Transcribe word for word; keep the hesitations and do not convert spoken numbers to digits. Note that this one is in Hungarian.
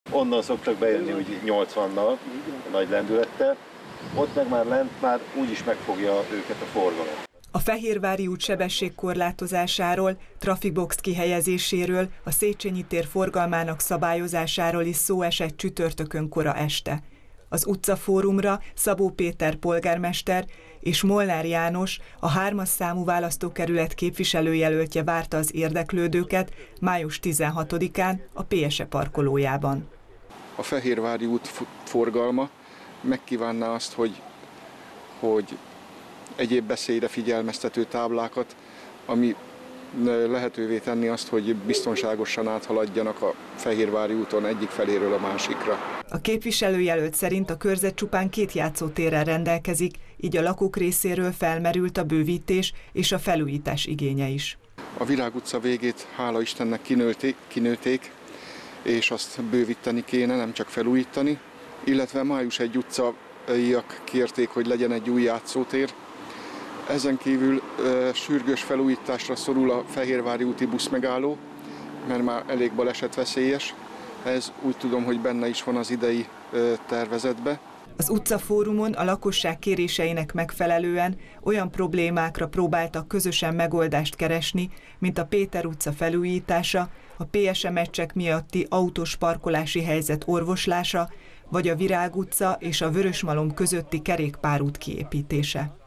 Onnan szoktak bejönni úgy nyolcvannal, nagy lendülettel, ott meg már lent már úgyis megfogja őket a forgalom. A Fehérvári út sebességkorlátozásáról, trafikbox kihelyezéséről, a Széchenyi tér forgalmának szabályozásáról is szó esett csütörtökön kora este. Az utcafórumra Szabó Péter polgármester és Molnár János, a hármas számú választókerület képviselőjelöltje várta az érdeklődőket május tizenhatodikán a pé es e parkolójában. A Fehérvári út forgalma megkívánná azt, hogy, hogy egyéb beszélyre figyelmeztető táblákat, ami lehetővé tenni azt, hogy biztonságosan áthaladjanak a Fehérvári úton egyik feléről a másikra. A képviselőjelölt szerint a körzet csupán két játszótérrel rendelkezik, így a lakók részéről felmerült a bővítés és a felújítás igénye is. A Virág utca végét hála Istennek kinőtték, kinőtték, és azt bővíteni kéne, nem csak felújítani, illetve Május egy utcaiak kérték, hogy legyen egy új játszótér. Ezen kívül e, sürgős felújításra szorul a Fehérvári úti buszmegálló, mert már elég balesetveszélyes. Ez úgy tudom, hogy benne is van az idei e, tervezetben. Az utcafórumon a lakosság kéréseinek megfelelően olyan problémákra próbáltak közösen megoldást keresni, mint a Péter utca felújítása, a pé es e meccsek miatti autós parkolási helyzet orvoslása, vagy a Virág utca és a Vörösmalom közötti kerékpárút kiépítése.